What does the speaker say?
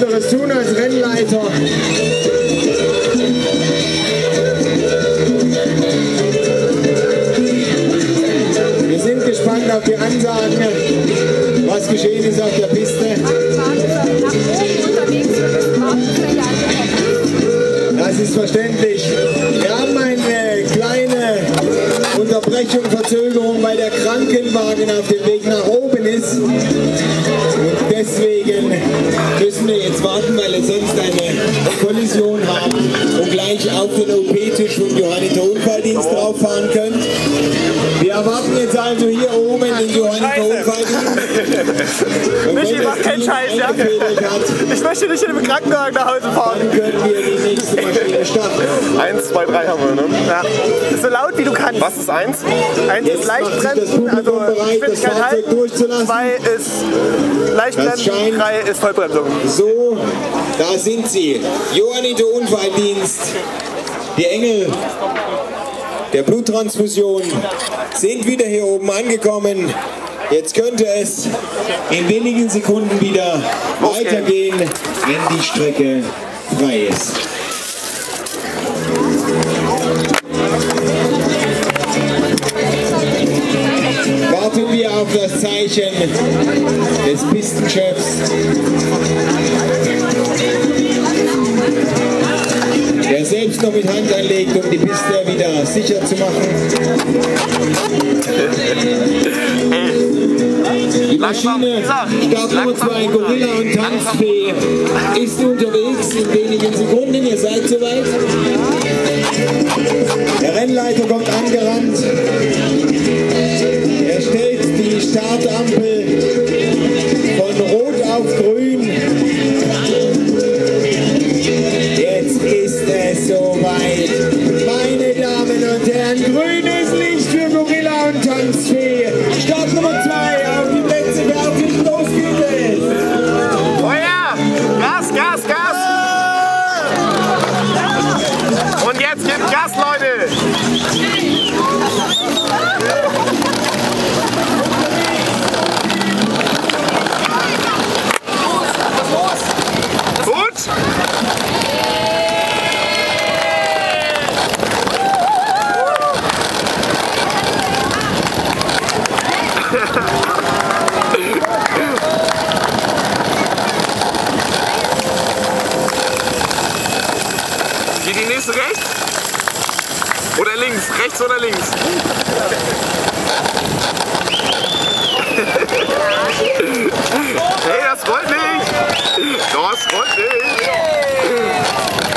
anderes tun als Rennleiter. Wir sind gespannt auf die Ansagen, was geschehen ist auf der Piste. Das ist verständlich. Wir haben eine kleine Unterbrechung, Verzögerung, weil der Krankenwagen auf dem Weg nach oben ist. Und deswegen müssen wir jetzt warten, weil wir sonst eine Kollision haben und gleich auf den OP-Tisch vom Johanniter Unfalldienst drauf fahren können. Wir erwarten jetzt also hier oben den Johanniter Unfalldienst. Michi macht keinen Scheiß, ja? Ich möchte nicht in dem Krankenwagen nach Hause fahren. Dann können wir die nächste Maschine starten. 1, 2, 3 haben wir, ne? Ja. Das ist so laut wie du kannst. Was ist 1? 1 ist Leichtbremsen, also Geschwindigkeit halten. 2 ist Leichtbremsen, 3 ist Vollbremsung. So, da sind sie. Johanniter Unfalldienst. Die Engel der Bluttransfusion sind wieder hier oben angekommen. Jetzt könnte es in wenigen Sekunden wieder weitergehen, wenn die Strecke frei ist. Warten wir auf das Zeichen des Pistenchefs. Der selbst noch mit Hand anlegt, um die Piste wieder sicher zu machen. Die Maschine, Startnummer 2, Gorilla und Tanzfee, ist unterwegs in wenigen Sekunden. Ihr seid soweit. Der Rennleiter kommt angerannt. Er stellt die Startampel von Rot auf Grün. Jetzt ist es soweit. Meine Damen und Herren, grünes Licht für Gorilla und Tanzfee. Start Nummer 2 auf die Plätze fertig. Los geht es. Feuer! Gas, Gas, Gas! Und jetzt gibt Gas, Leute! Gut! Geht die nächste rechts? Oder links? Rechts oder links? Hey, das rollt nicht! Das rollt nicht!